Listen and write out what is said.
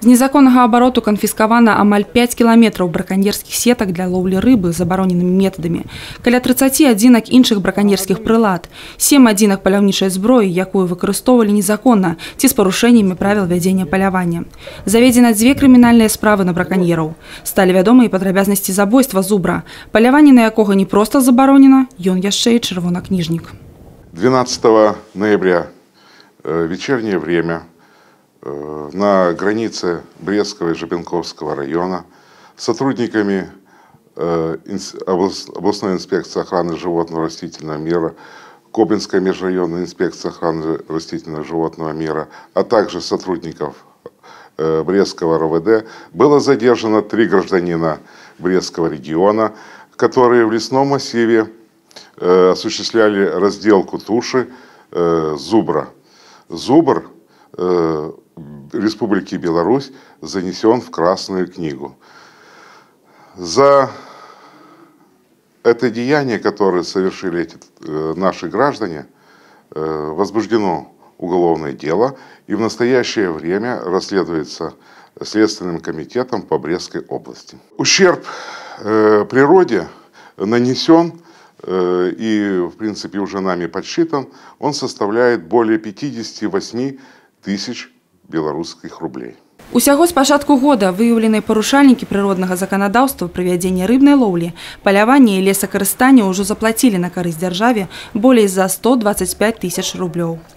незаконного обороту конфисковано амаль 5 километров браконьерских сеток для ловли рыбы забороненными методами, каля 30 адзінак іншых браконьерских прылад, 7 адзінак паляўнічай зброі, якую выкарыстоўвалі незаконна ці з парушэннямі правил вядзення палявання. Заведзена 2 крымінальныя справы на браконьераў. Сталі вядомыя падрабязнасці забойства зубра, паляванне на якога не проста забаронена, ён яшчэ і чырвонакніжнік. 12 ноября, вечернее время, на границе Брестского и Жабенковского района сотрудниками областной инспекции охраны животного и растительного мира, Кобринской межрайонной инспекции охраны растительного и животного мира, а также сотрудников Брестского РОВД было задержано 3 гражданина Брестского региона, которые в лесном массиве осуществляли разделку туши зубра. Зубр Республики Беларусь занесен в Красную книгу. За это деяние, которое совершили эти наши граждане, возбуждено уголовное дело и в настоящее время расследуется Следственным комитетом по Брестской области. Ущерб природе нанесен и, в принципе, уже нами подсчитан, он составляет более 58 тысяч белорусских рублей. Усяго з пачатку года выяўленыя парушальнікі прыроднага заканадаўства пры вядзенні рыбнай лоўлі, палявання і лесакарыстання ўжо заплацілі на карысць дзяржаве болей за 125 тысяч рублёў.